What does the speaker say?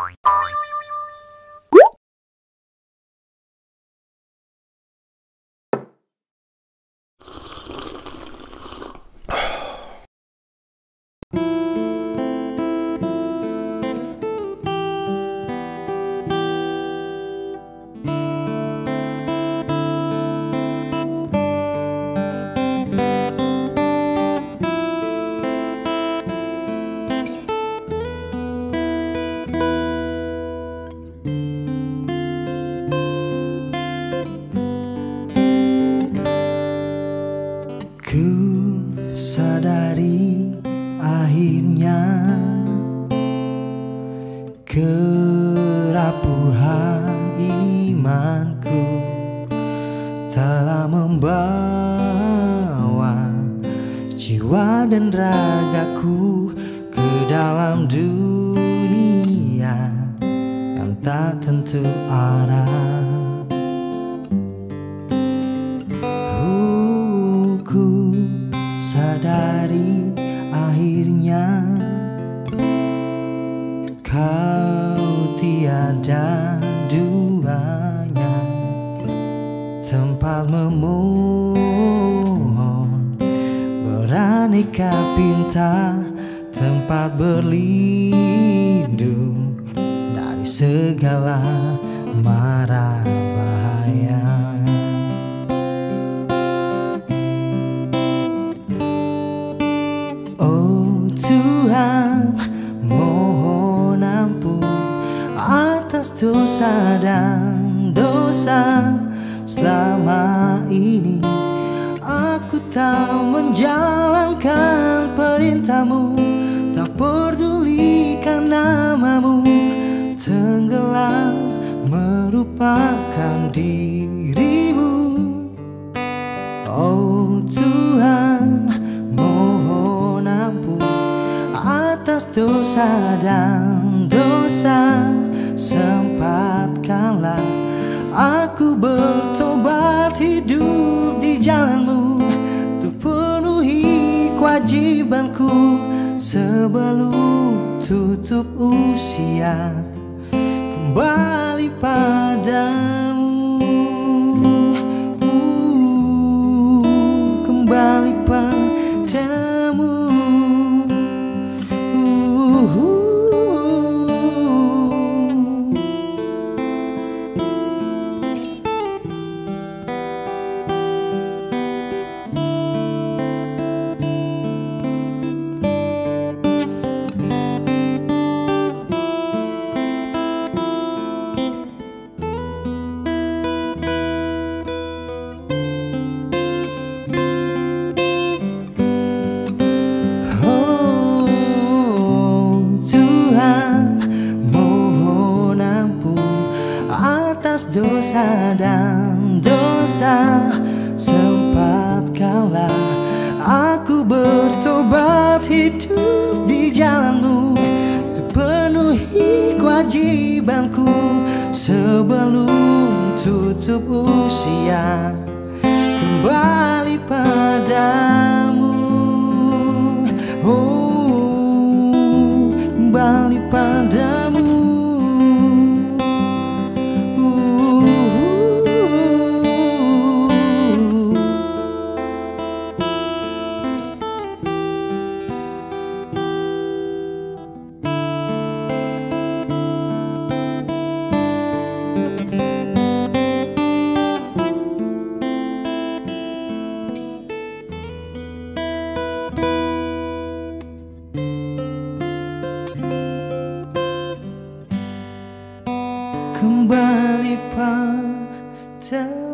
Sadari akhirnya kerapuhan imanku telah membawa jiwa dan ragaku ke dalam dunia yang tak tentu arah. Sadari akhirnya kau tiada duanya, tempat memohon beraneka pinta, tempat berlindung dari segala mara bahaya. Oh Tuhan, mohon ampun atas dosa dan dosa selama ini. Aku tak menjalankan perintah-Mu, tak pedulikan nama-Mu, tenggelam merupakan diri-Mu. Oh Tuhan, mohon ampun atas dosa dan dosa. Sempat kala aku bertobat, hidup di jalan-Mu, untuk penuhi kewajibanku sebelum tutup usia, kembali padamu, kembali padamu. Dosa dan dosa, sempat kala aku bertobat, hidup di jalan-Mu, untuk penuhi kewajibanku sebelum tutup usia, kembali padamu. Oh, kembali padamu. Kembali padamu.